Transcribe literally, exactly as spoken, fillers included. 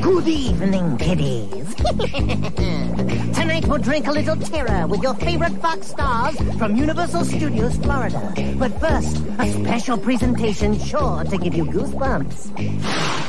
Good evening, kiddies. Tonight we'll drink a little terror with your favorite Fox stars from Universal Studios, Florida. But first, a special presentation sure to give you goosebumps.